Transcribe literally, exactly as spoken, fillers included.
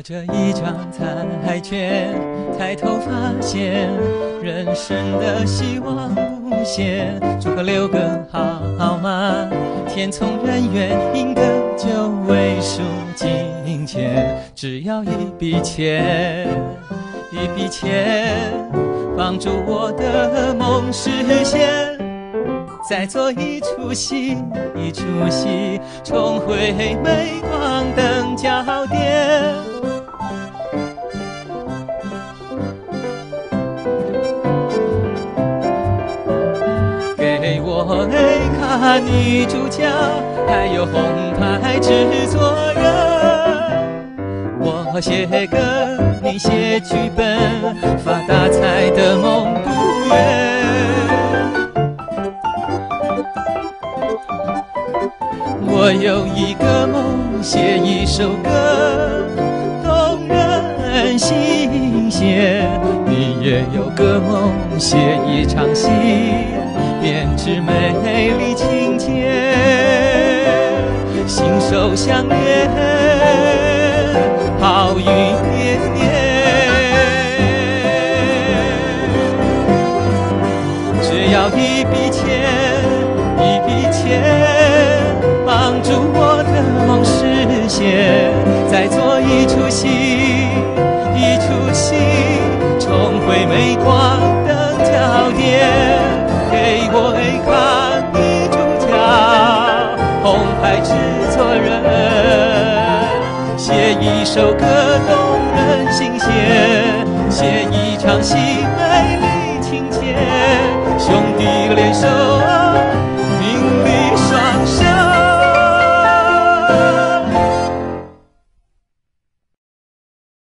着一张彩券，抬头发现人生的希望无限。祝贺六个号码，天从人愿，赢得九位数金钱。只要一笔钱，一笔钱，帮助我的梦实现。再做一出戏，一出戏，重回镁光灯焦点。给我 A 卡女主角，还有红牌制作人。我写歌，你写剧本，发大财的梦不远。我有一个梦，写一首歌，动人心弦。你也有个梦，写一场戏，编织美丽情节。心手相连，好运连连。只要一笔钱，一笔钱，帮助我的梦实现。再做一出戏，一出戏，重回镁光灯焦点。给我 A 卡女主角，红牌制作人，写一首歌动人心弦，写一场戏美丽情节。兄弟联手